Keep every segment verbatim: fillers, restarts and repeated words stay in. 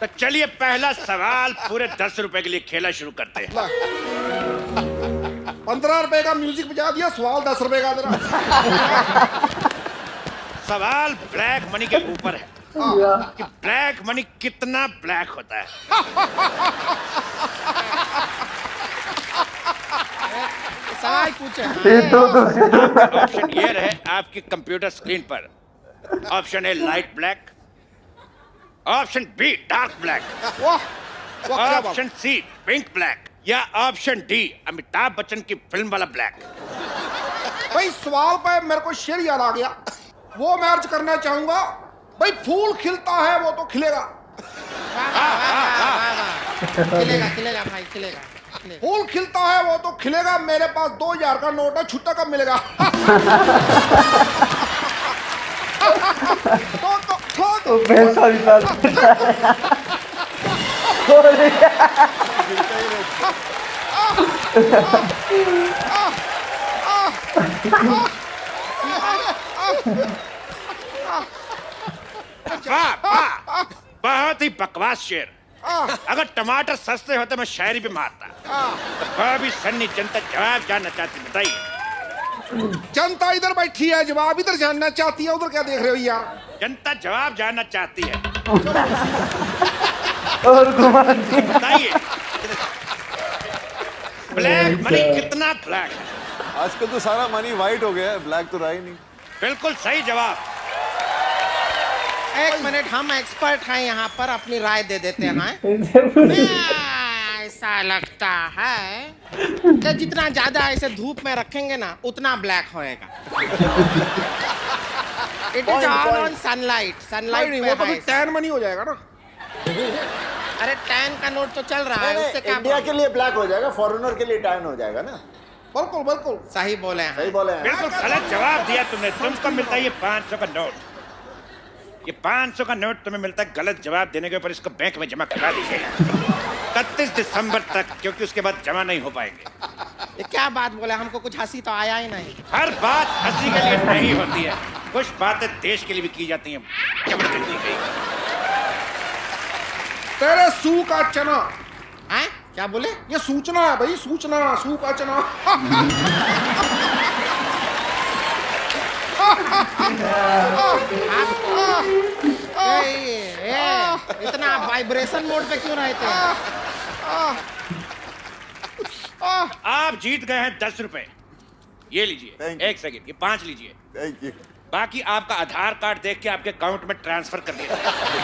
तो चलिए पहला सवाल पूरे दस रुपए के लिए खेला शुरू करते हैं। पंद्रह रुपए का म्यूजिक बजा दिया, सवाल दस रुपए का तेरा। सवाल ब्लैक मनी के ऊपर है कि ब्लैक मनी कितना ब्लैक होता है। सवाल पूछे। ऑप्शन ये रहे आपकी कंप्यूटर स्क्रीन पर। Option A light black, option B dark black, option C pink black, या ऑप्शन डी अमिताभ बच्चन की फिल्म वाला ब्लैक। भाई सवाल पे मेरे को शेर याद आ गया, वो मैं अर्ज करना चाहूंगा। भाई फूल खिलता है वो तो खिलेगा। खिलेगा खिलेगा भाई खिलेगा। फूल खिलता है वो तो खिलेगा। मेरे पास दो हजार का नोट है, छुट्टा कब मिलेगा? तो तो तो तो पैसा निकाल। वाह वाह, बहुत ही बकवास शेर। अगर टमाटर सस्ते होते मैं शायरी भी मारता। तो भाभी सन्नी जनता जवाब जानना चाहती, बताइए। जनता इधर बैठी है, जवाब इधर जानना चाहती है, उधर क्या देख रहे हो यार? जनता जवाब जानना चाहती है। और बताइए ब्लैक मनी कितना ब्लैक है? आजकल तो सारा मनी वाइट हो गया है, ब्लैक तो रहा ही नहीं। बिल्कुल सही जवाब। एक मिनट, हम एक्सपर्ट हैं यहाँ पर, अपनी राय दे देते हैं। ऐसा लगता है कि जितना ज्यादा ऐसे धूप में रखेंगे ना उतना ब्लैक होएगा। It is all on sunlight. Sunlight वो तो फिर टैन मनी हो जाएगा ना। अरे टैन का नोट तो चल रहा है, उससे क्या? इंडिया के लिए ब्लैक हो जाएगा, फॉरेनर के लिए टैन हो जाएगा ना। बिल्कुल बिल्कुल सही बोले हैं। सही बोले हैं। बिल्कुल गलत जवाब दिया तुमने। तुमको मिलता है ये पाँच सौ का नोट। ये पाँच सौ का नोट तुम्हें मिलता है गलत जवाब देने के ऊपर। इसको बैंक में जमा करा दीजिएगा इकतीस दिसंबर तक, क्योंकि उसके बाद जमा नहीं हो पाएंगे। ये क्या बात बोले? हमको कुछ हंसी तो आया ही नहीं। हर बात हंसी के लिए नहीं होती है, कुछ बातें देश के लिए भी की जाती हैं। जबरदस्ती गई तेरे सू का चना। हैं? क्या बोले? ये सूचना है भाई, सूचना। सू का चना। ए, ए, इतना वाइब्रेशन मोड पे क्यों रहते हैं? आप जीत गए हैं दस रुपए। ये लीजिए, एक सेकंड, ये पांच लीजिए। Thank you. बाकी आपका आधार कार्ड देख के आपके अकाउंट में ट्रांसफर कर दिया।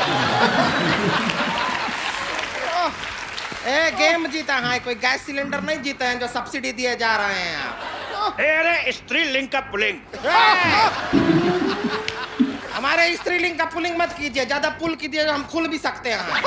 ए, गेम जीता है, कोई गैस सिलेंडर नहीं जीता है जो सब्सिडी दिए जा रहे हैं आप। अरे स्त्रीलिंग का पुलिंग। हमारे स्त्रीलिंग का पुलिंग मत कीजिए, ज्यादा पुल कीजिए हम खुल भी सकते हैं।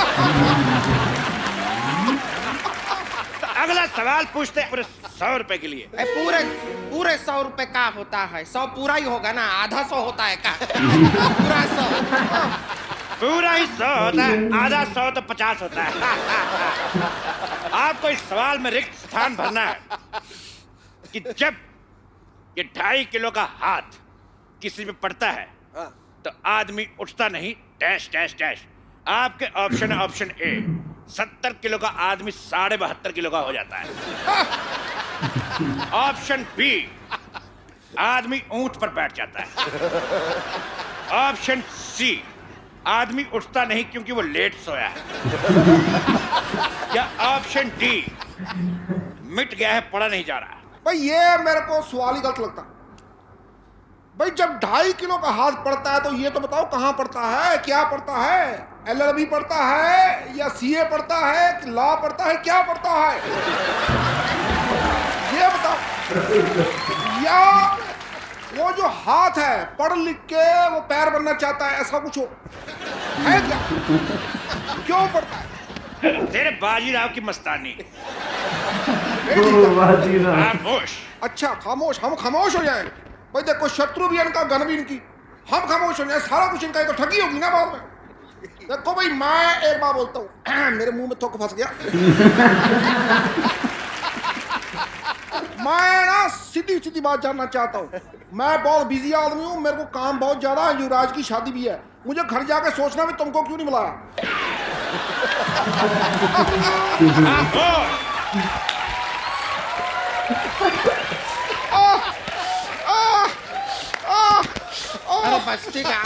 तो अगला सवाल पूछते हैं पूरे सौ रुपए के लिए। ए, पूरे पूरे सौ रुपए का होता है? सौ पूरा ही होगा ना, आधा सौ होता है का? पूरा सौ? पूरा ही सौ होता है, आधा सौ तो पचास होता है। आपको इस सवाल में रिक्त स्थान भरना है कि जब ये ढाई किलो का हाथ किसी पे पड़ता है तो आदमी उठता नहीं, डैश डैश डैश। आपके ऑप्शन है ऑप्शन ए, सत्तर किलो का आदमी साढ़े बहत्तर किलो का हो जाता है। ऑप्शन बी, आदमी ऊंट पर बैठ जाता है। ऑप्शन सी, आदमी उठता नहीं क्योंकि वो लेट सोया है। या ऑप्शन डी, मिट गया है, पड़ा नहीं जा रहा। भाई ये मेरे को सवाल ही गलत लगता। भाई जब ढाई किलो का हाथ पड़ता है तो ये तो बताओ कहाँ पड़ता है, क्या पड़ता है? एल एल बी पड़ता है या सी ए पड़ता है, लॉ पड़ता है, क्या पड़ता है? ये बताओ। या वो जो हाथ है पढ़ लिख के वो पैर बनना चाहता है, ऐसा कुछ हो है क्या? क्यों पड़ता है? तेरे बाजीराव की मस्तानी। खामोश। अच्छा खामोश, हम खामोश हो जाएं? भाई देखो शत्रु भी इनका, गन भी इनकी, हम खामोश हो जाए, सारा कुछ इनका, तो ठगी होगी ना बाद में। देखो भाई मैं एक बार बोलता हूँ, मेरे मुंह में थोक फंस गया। मैं ना सीधी सीधी बात जानना चाहता हूँ। मैं बहुत बिजी आदमी हूँ, मेरे को काम बहुत ज्यादा है, युवराज की शादी भी है, मुझे घर जाके सोचना भी तुमको क्यों नहीं बुलाया। हाँ, बोल। अरे बस ठीक है।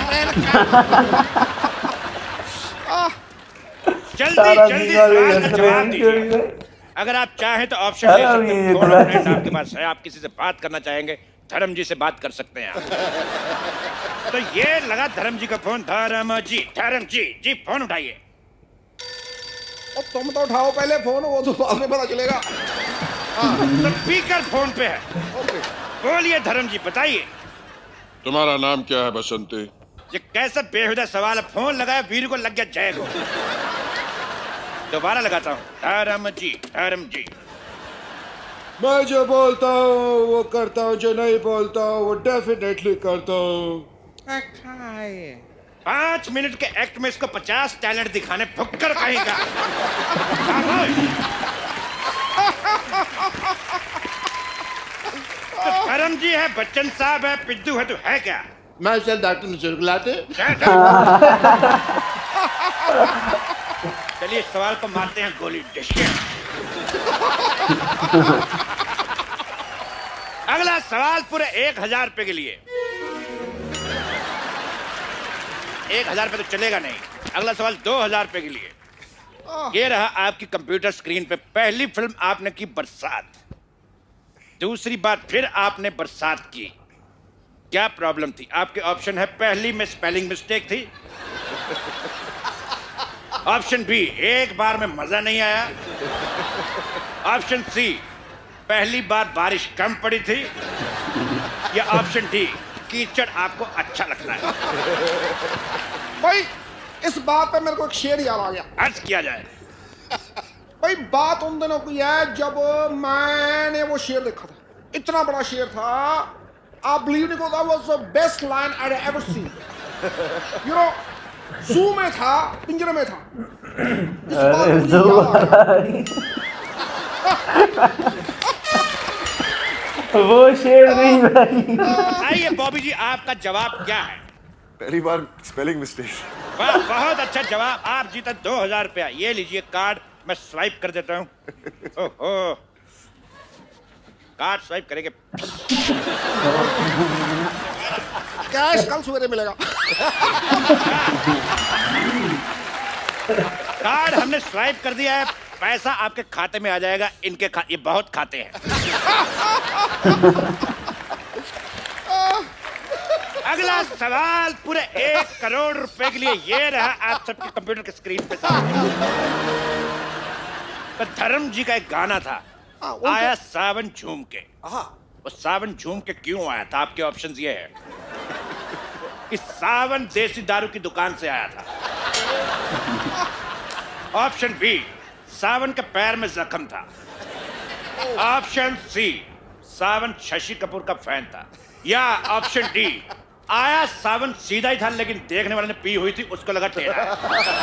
जल्दी जल्दी सवाल का जवाब दीजिए। अगर आप चाहें तो ऑप्शन ले सकते हैं। फोन और फ्रेंड आपके पास है, आप किसी से बात करना चाहेंगे, धर्म जी से बात कर सकते हैं आप। तो ये लगा धर्म जी का फोन। धर्म जी, धर्म जी, जी फोन उठाइए। और तुम तो उठाओ पहले फोन, वो तो बाद में पता चलेगा। तो स्पीकर फोन पे है। ओके। बोलिए धर्म जी, बताइए। तुम्हारा नाम क्या है बसंती? ये कैसा बेहुदा सवाल है। फोन लगाया, वीर को लग गया जय को। दोबारा लगाता हूँ। धर्म जी, धर्म जी। मैं जो बोलता हूँ वो करता हूँ, जो नहीं बोलता हूँ वो डेफिनेटली करता हूँ। पांच मिनट के एक्ट में इसको पचास टैलेंट दिखाने फुक्कर कहेगा। तो धर्म जी है, बच्चन साहब है, पिद्दू है, तो है क्या? मैं चल डॉक्टर ने चुरगलाते। चलिए सवाल को मारते हैं गोली। अगला सवाल पूरे एक हजार रुपए के लिए। एक हजार रुपए तो चलेगा नहीं। अगला सवाल दो हजार रुपए के लिए। ये रहा आपकी कंप्यूटर स्क्रीन पे। पहली फिल्म आपने की बरसात, दूसरी बार फिर आपने बरसात की। क्या प्रॉब्लम थी? आपके ऑप्शन है, पहली में स्पेलिंग मिस्टेक थी। ऑप्शन बी, एक बार में मजा नहीं आया। ऑप्शन सी, पहली बार बारिश कम पड़ी थी। या ऑप्शन डी, कीचड़ आपको अच्छा लगता है। भाई इस बात पे मेरे को एक शेर याद आ गया। अर्ज किया जाए। भाई बात उन दिनों की है जब मैंने वो शेर देखा था। इतना बड़ा शेर था, आप बिलीव नहीं करोगे, was the best line I have ever seen. You know, zoo में था, पिंजरे में था। इस बात को मुझे याद आ गया। वो शेर नहीं भाई। आइए बॉबी जी, आपका जवाब क्या है? पहली बार स्पेलिंग मिस्टेक। वाह, बहुत अच्छा जवाब। आप जीता दो हजार रुपया। ये लीजिए कार्ड, मैं स्वाइप कर देता हूँ। ओहो, कार्ड स्वाइप करेंगे। कैश कल सवेरे मिलेगा। कार्ड हमने स्वाइप कर दिया है, पैसा आपके खाते में आ जाएगा। इनके खा... ये बहुत खाते हैं। अगला सवाल पूरे एक करोड़ रुपए के लिए। ये रहा आप सबके कंप्यूटर के स्क्रीन पे सामने। तो धर्म जी का एक गाना था, आया सावन झूम के। वो सावन झूम के क्यों आया था? आपके ऑप्शंस ये है कि सावन देसी दारू की दुकान से आया था। ऑप्शन बी, सावन के पैर में जख्म था। ऑप्शन सी, सावन शशि कपूर का फैन था। या ऑप्शन डी, आया सावन सीधा ही था लेकिन देखने वाले ने पी हुई थी, उसको लगा टेढ़ा।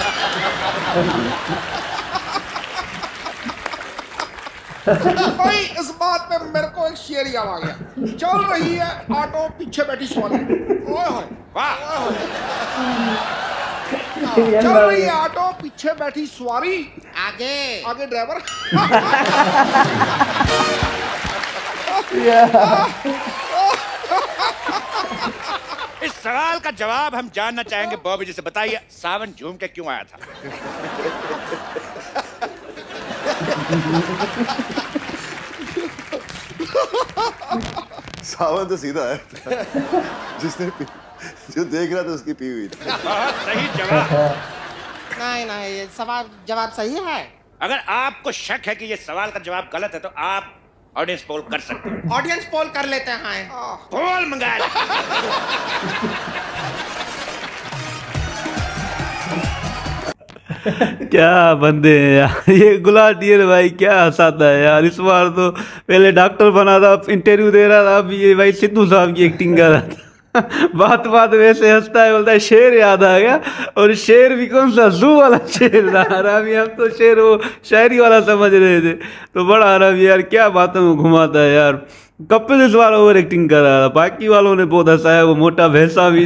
भाई इस बात पे मेरे को एक शेर याद आ गया। चल रही है ऑटो, पीछे बैठी सवारी। ओए होए, वाह, चल रही है ऑटो, पीछे बैठी सवारी, आगे आगे ड्राइवर। इस सवाल का जवाब हम जानना चाहेंगे बॉबी जी से। बताइए सावन झूम के क्यों आया था? सावन तो सीधा है। जिसने पी, जो देख रहा था उसकी पी हुई थी। बहुत सही जवाब। नहीं नहीं, ये सवाल जवाब सही है। अगर आपको शक है कि ये सवाल का जवाब गलत है तो आप ऑडियंस पोल कर सकते हैं। ऑडियंस पोल कर लेते हैं। पोल मंगा ले। क्या बंदे हैं यार ये गुलाटियर भाई, क्या हंसाता है यार। इस बार तो पहले डॉक्टर बना था, इंटरव्यू दे रहा था, अब ये भाई सिद्धू साहब की एक्टिंग कर रहा था। बात बात वैसे हंसता है, बोलता है शेर याद आ गया। और शेर भी कौन सा, जू वाला शेर था। हरामी, हम तो शेर वो शायरी वाला समझ रहे थे। तो बड़ा हरामी यार, क्या बातों में घुमाता है यार। कपिल इस बार ओवर एक्टिंग कर रहा था, बाकी वालों ने बहुत हंसाया, वो मोटा भैंसा भी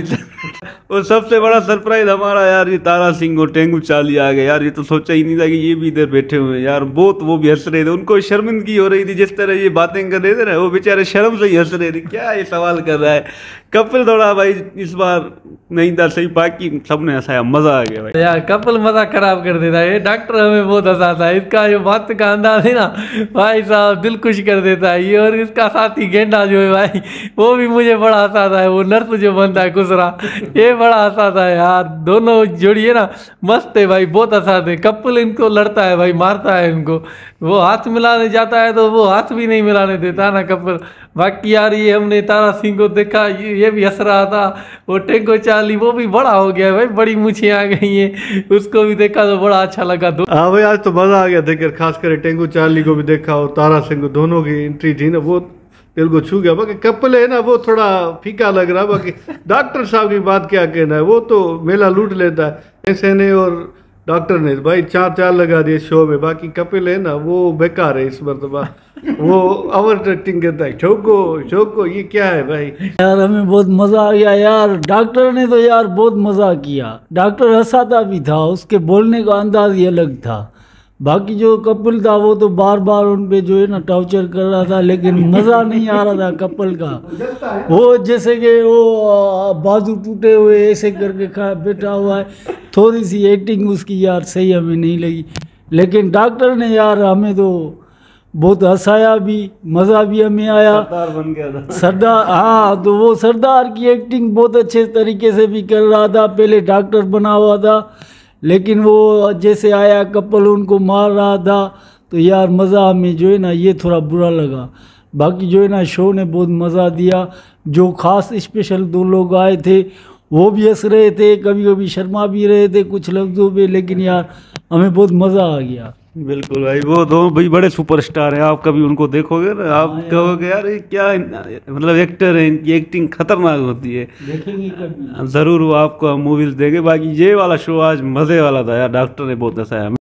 और सबसे बड़ा सरप्राइज हमारा यार ये तारा सिंह और टेंगू चाली आ गए यार। ये तो सोचा ही नहीं था कि ये भी इधर बैठे हुए हैं यार। बहुत वो भी हंस रहे थे, उनको शर्मिंदगी हो रही थी जिस तरह ये बातें कर रहे थे ना, वो बेचारे शर्म से ही हंस रहे थे। क्या ये सवाल कर रहा है कपिल, थोड़ा भाई इस बार नहीं था सही, बाकी सबने हंसाया, मजा आ गया भाई यार। कपिल मजा खराब कर देता है, ये डॉक्टर हमें बहुत हंसाता है, इसका जो बात का अंदाज है ना भाई साहब दिल खुश कर देता है ये। और इसका साथी गेंडा जो है भाई वो भी मुझे बड़ा हंसाता है, वो नर्स जो बनता है खुसरा, ये बड़ा हंसाता है यार। दोनों जोड़िए ना मस्त है भाई, बहुत हंसाते हैं। कपिल इनको लड़ता है भाई, मारता है इनको, वो हाथ मिलाने जाता है तो वो हाथ भी नहीं मिलाने देता ना कपिल। बाकी यार ये हमने तारा सिंह को देखा, ये, ये भी हंस रहा था। वो टेंगो चार्ली वो भी बड़ा हो गया है भाई, बड़ी मूछें आ गई हैं, उसको भी देखा तो बड़ा अच्छा लगा। दो हाँ भाई आज तो मजा आ गया देखकर, खासकर टेंगो चार्ली को भी देखा और तारा सिंह को, दोनों की एंट्री थी ना वो दिल को छू गया। बाकी कपिल है ना वो थोड़ा फीका लग रहा है, बाकी डॉक्टर साहब की बात क्या कहना है, वो तो मेला लूट लेता है। ऐसे ने और डॉक्टर ने भाई चार चार लगा दिए शो में, बाकी कपिल है ना वो बेकार है इस मरतबा, वो ओवर एक्टिंग करता है। ठोको ठोको ये क्या है भाई यार, हमें बहुत मजा आ गया यार। डॉक्टर ने तो यार बहुत मजा किया, डॉक्टर हंसाता भी था, उसके बोलने का अंदाज ही अलग था। बाकी जो कपिल था वो तो बार बार उन पे जो है ना टॉर्चर कर रहा था, लेकिन मज़ा नहीं आ रहा था कपिल का। वो जैसे कि वो बाजू टूटे हुए ऐसे करके खा बैठा हुआ है, थोड़ी सी एक्टिंग उसकी यार सही हमें नहीं लगी। लेकिन डॉक्टर ने यार हमें तो बहुत हंसाया भी, मज़ा भी हमें आया। सरदार बन गया था सरदार, हाँ तो वो सरदार की एक्टिंग बहुत अच्छे तरीके से भी कर रहा था। पहले डॉक्टर बना हुआ था, लेकिन वो जैसे आया कपिल उनको मार रहा था तो यार मज़ा हमें जो है ना ये थोड़ा बुरा लगा। बाकी जो है ना शो ने बहुत मज़ा दिया। जो ख़ास स्पेशल दो लोग आए थे वो भी हंस रहे थे, कभी कभी शर्मा भी रहे थे कुछ लफ्ज़ों पे, लेकिन यार हमें बहुत मज़ा आ गया। बिल्कुल भाई, वो दो भाई बड़े सुपरस्टार हैं, आप कभी उनको देखोगे ना आप कहोगे यार ये क्या मतलब एक्टर है, इनकी एक्टिंग खतरनाक होती है। देखेंगे कभी ज़रूर वो आपको हम मूवीज़ देंगे। बाकी ये वाला शो आज मज़े वाला था यार, डॉक्टर ने बहुत हंसाया।